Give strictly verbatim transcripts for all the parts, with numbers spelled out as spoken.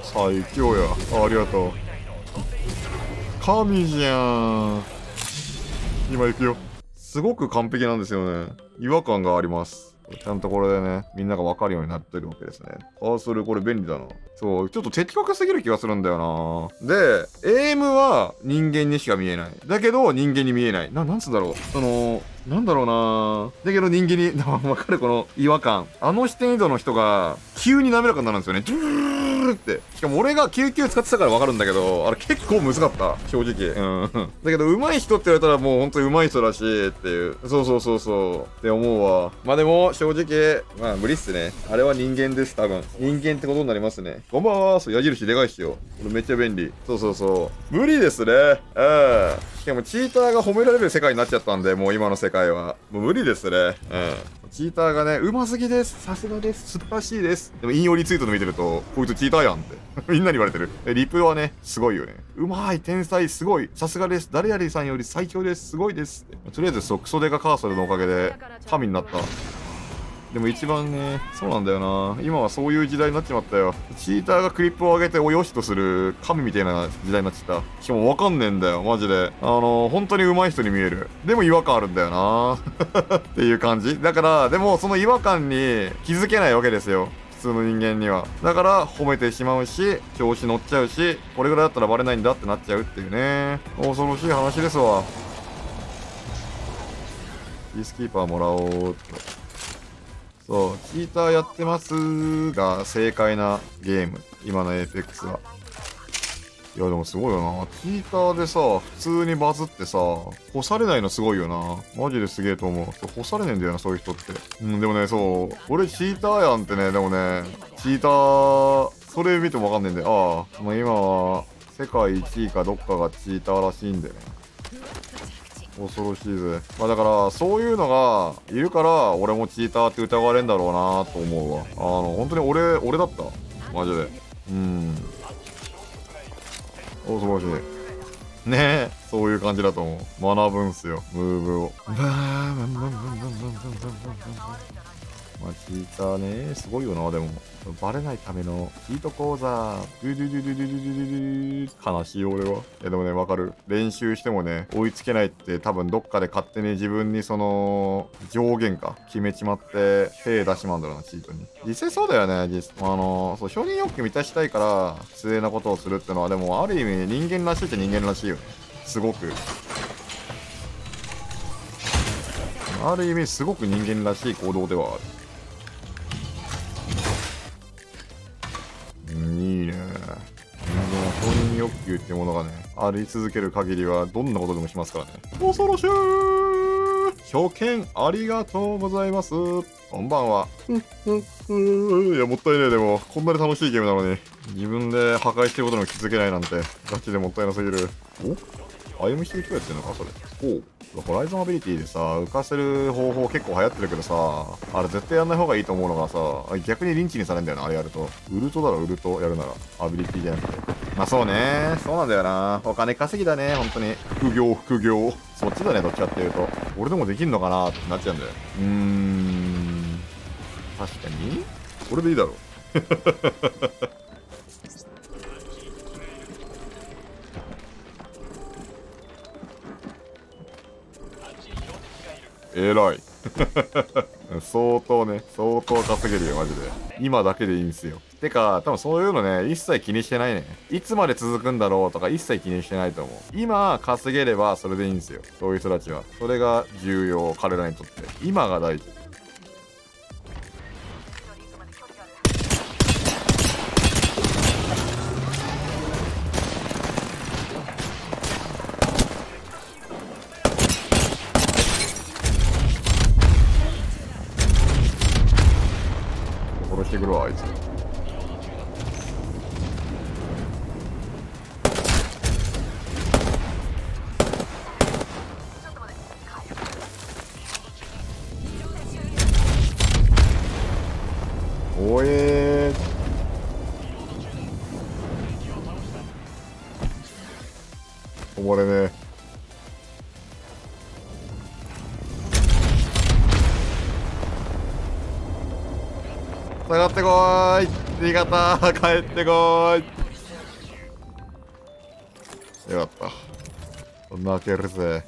最強や。ありがとう。神じゃん。今行くよ。すごく完璧なんですよね。違和感があります。ちゃんとこれでね、みんなが分かるようになってるわけですね。ああ、それこれ便利だな。そう、ちょっと的確すぎる気がするんだよな。で、エイムは人間にしか見えない。だけど人間に見えない。な、なんつうんだろう。その、なんだろうな。だけど人間に、分かるこの違和感。あの視点移動の人が、急に滑らかになるんですよね。ドゥーって。しかも俺が救急使ってたから分かるんだけど、あれ結構難かった。正直。うん。だけど上手い人って言われたらもう本当に上手い人らしいっていう。そうそうそうそう。って思うわ。まあでも、正直、まあ無理っすね。あれは人間です、多分。人間ってことになりますね。こんばんは。そう、矢印でかいっすよ。これめっちゃ便利。そうそうそう。無理ですね。うん。しかもチーターが褒められる世界になっちゃったんで、もう今の世界は。もう無理ですね。うん。チーターがね、うますぎです。さすがです。素晴らしいです。でも引用リツイートで見てると、こいつチーターやんって。みんなに言われてる。リプはね、すごいよね。うまい、天才、すごい。さすがです。誰々さんより最強です。すごいです。とりあえず、そう、クソデカカーソルのおかげで、神になった。でも一番ね、そうなんだよな。今はそういう時代になっちまったよ。チーターがクリップを上げておよしとする神みたいな時代になっちゃった。しかもわかんねえんだよ、マジで。あの、本当に上手い人に見える。でも違和感あるんだよな。っていう感じ。だから、でもその違和感に気づけないわけですよ。普通の人間には。だから褒めてしまうし、調子乗っちゃうし、これぐらいだったらバレないんだってなっちゃうっていうね。恐ろしい話ですわ。ピースキーパーもらおうっと。そう、チーターやってますが正解なゲーム。今のエーペックスは。いやでもすごいよな。チーターでさ、普通にバズってさ、干されないのすごいよな。マジですげえと思う。干されねえんだよな、そういう人って。うん、でもね、そう。俺チーターやんってね、でもね、チーター、それ見てもわかんねえんで。ああ、もう今は、世界いちいかどっかがチーターらしいんでね。恐ろしいぜ。まあだから、そういうのがいるから、俺もチーターって疑われんだろうなと思うわ。あの、本当に俺、俺だった。マジで。うん。お、素晴らしい。ねえ、そういう感じだと思う。学ぶんすよ、ムーブを。まあ、チーターね、すごいよな、でも。バレないためのチート講座。ドゥドゥドゥドゥドゥドゥドゥドゥ。悲しい俺は。いやでもね、わかる。練習してもね、追いつけないって多分どっかで勝手に自分にその、上限か、決めちまって、手出しまうんだろうな、チートに。実際そうだよね、実、あの、そう、承認欲求満たしたいから、不正なことをするってのは、でも、ある意味人間らしいっちゃ人間らしいよね。すごく。ある意味、すごく人間らしい行動ではある。いいね。人間は承認欲求ってものがね、あり続ける限りはどんなことでもしますからね。恐ろしい。初見ありがとうございます。こんばんは。いや、もったいねえ。でも、こんなに楽しいゲームなのに、自分で破壊してることにも気づけないなんて、ガチでもったいなすぎる。お歩みしてる人やってんのか、それ。おう。ホライゾンアビリティでさ、浮かせる方法結構流行ってるけどさ、あれ絶対やんない方がいいと思うのがさ、逆にリンチにされんだよな、あれやると。ウルトだろ、ウルトやるなら。アビリティじゃなくて。まあそうね、そうなんだよな。お金稼ぎだね、本当に。副業、副業。そっちだね、どっちかっていうと。俺でもできんのかなってなっちゃうんだよ。うーん。確かにこれでいいだろ。えらい。相当ね、相当稼げるよ、マジで。今だけでいいんすよ。てか、多分そういうのね、一切気にしてないね。いつまで続くんだろうとか一切気にしてないと思う。今稼げればそれでいいんすよ。そういう人たちは。それが重要、彼らにとって。今が大事。殺してくるわ、あいつ。おえー。止まれねえ。下がってこーい。 新潟帰ってこーい。よかった。泣けるぜ。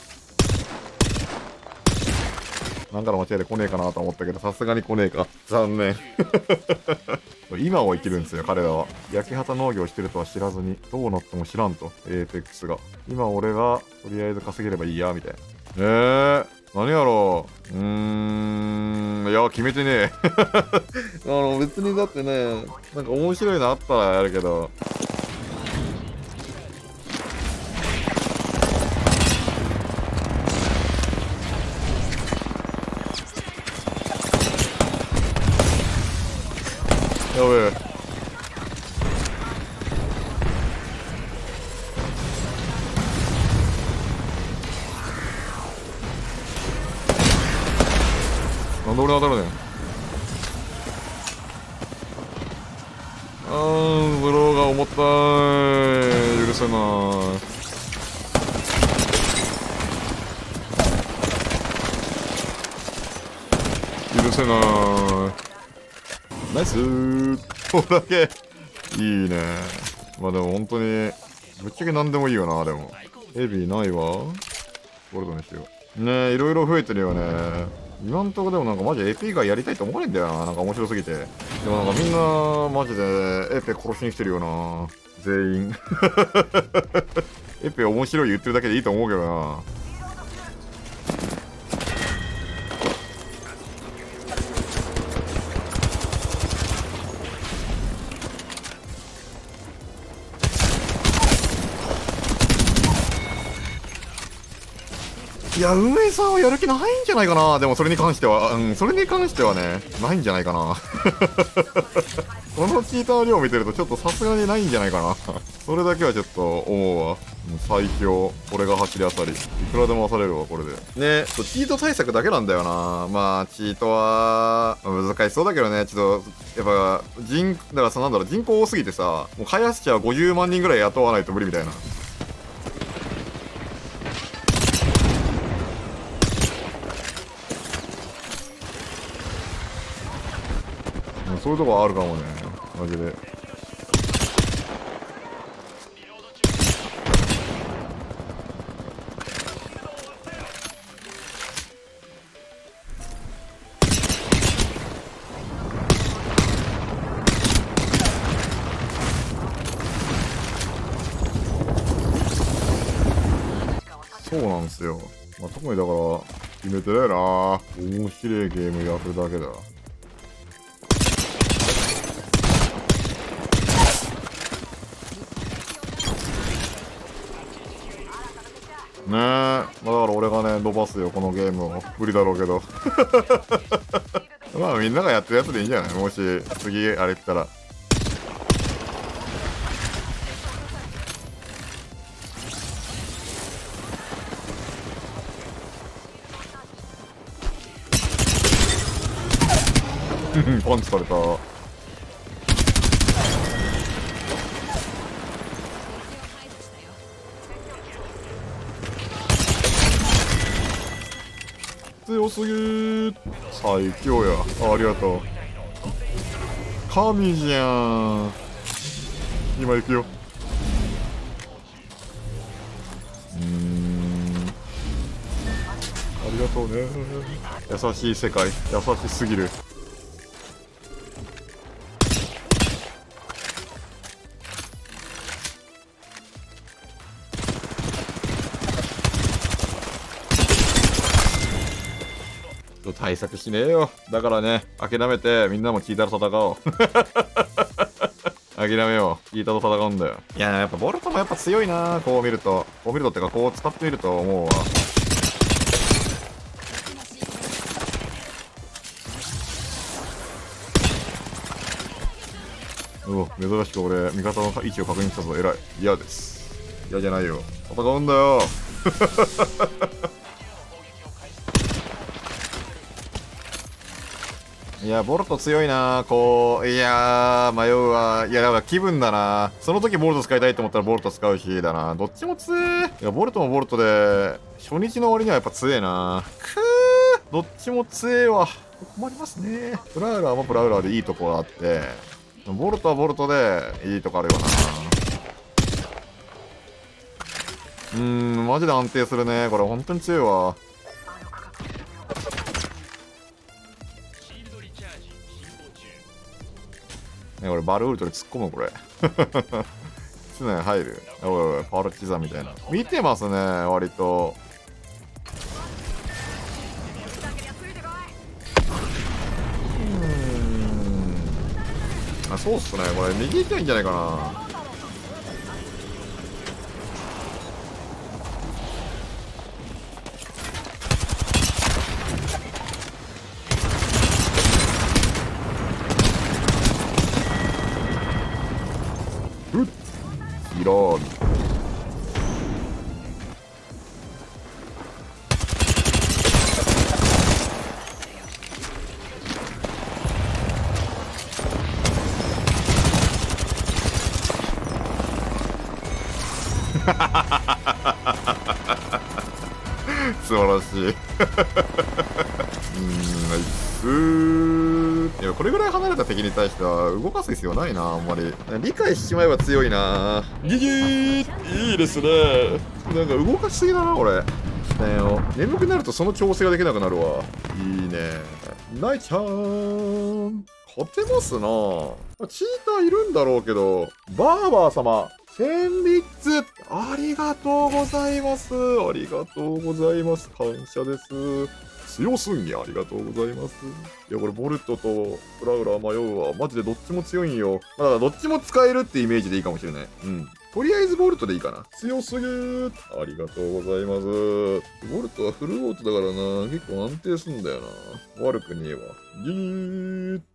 なんかの間違いで来ねえかなと思ったけど、さすがに来ねえか。残念。今を生きるんですよ、彼らは。焼き畑農業してるとは知らずに、どうなっても知らんと、エーペックスが。今俺が、とりあえず稼げればいいや、みたいな。えー、何やろう。うーん、いや、決めてねえ。あの、別にだってね、なんか面白いのあったらやるけど。やべえ。なんで俺当たるねん。あー、ブローが重たい。許せない。許せない。ナイスー。これだけいいね。まあでも本当にぶっちゃけ何でもいいよな。でもエビないわ。ゴールドにしようね。え、いろいろ増えてるよね。今んとこでもなんかマジエピ以外やりたいと思わないんだよな。なんか面白すぎて。でもなんかみんなマジでエペ殺しに来てるよな、全員。エペ面白い言ってるだけでいいと思うけどな。いや、運営さんはやる気ないんじゃないかな。でもそれに関しては、うん、それに関してはね、ないんじゃないかな。このチーターの量見てるとちょっとさすがにないんじゃないかな。それだけはちょっと思うわ。もう最強。これが走り当たり。いくらでも漁れるわ、これで。ね、チート対策だけなんだよな。まあ、チートは、難しそうだけどね。ちょっと、やっぱ、人、だからさ、なんだろう、人口多すぎてさ、もう開発者はごじゅうまんにんぐらい雇わないと無理みたいな。そういうとこあるかもね、マジで。そうなんですよ。まあ、特にだから決めてないな。面白いゲームやるだけだ。ねえ、まあ、だから俺がね伸ばすよこのゲームを。無理だろうけど。まあみんながやってるやつでいいんじゃない。もし次あれ来たら。パンチされた。強すぎー。最強や。あ、ありがとう。神じゃん。今行くよ。うーん、ありがとうね。優しい世界、優しすぎる。対策しねえよ。だからね、諦めてみんなもチータと戦おう。諦めよう。チータと戦うんだよ。いやー、やっぱボルトもやっぱ強いな。こう見ると。こう見るとってか、こう使ってみると思うわ。うお、珍しく俺、味方の位置を確認したぞ。偉い。嫌です。嫌じゃないよ。戦うんだよ。いや、ボルト強いな。こう、いやー、迷うわ。いや、だから気分だな。その時ボルト使いたいと思ったらボルト使うし、だな。どっちも強え。いや、ボルトもボルトで、初日の終わりにはやっぱ強えな。くー、どっちも強えわ。困りますね。プラウラーもプラウラーでいいとこがあって、 ボルトはボルトでいいとこあるよな。うーん、マジで安定するね。これ本当に強いわ。ね、俺バルウルトで突っ込むこれ。常に入る。おいおい、パルチザみたいな。見てますね、割と。うーん。あ、そうっすね。これ右行きゃいいんじゃないかな。うっいらーみ素晴らしい。うーん、ナイス。いや、これぐらい離れた敵に対しては動かす必要ないな、あんまり。理解しちまえば強いな。ギギーいいですね。なんか動かしすぎだな、これ。視点を。眠くなるとその調整ができなくなるわ。いいね。ナイちゃーん。勝てますな。チーターいるんだろうけど、バーバー様。戦慄ありがとうございます。ありがとうございます。感謝です。強すんぎありがとうございます。いや、これボルトとフラウラー迷うわ。マジでどっちも強いんよ。まあ、だからどっちも使えるってイメージでいいかもしれない。うん。とりあえずボルトでいいかな。強すぎー。ありがとうございます。ボルトはフルオートだからな。結構安定すんだよな。悪くねえわ。ギー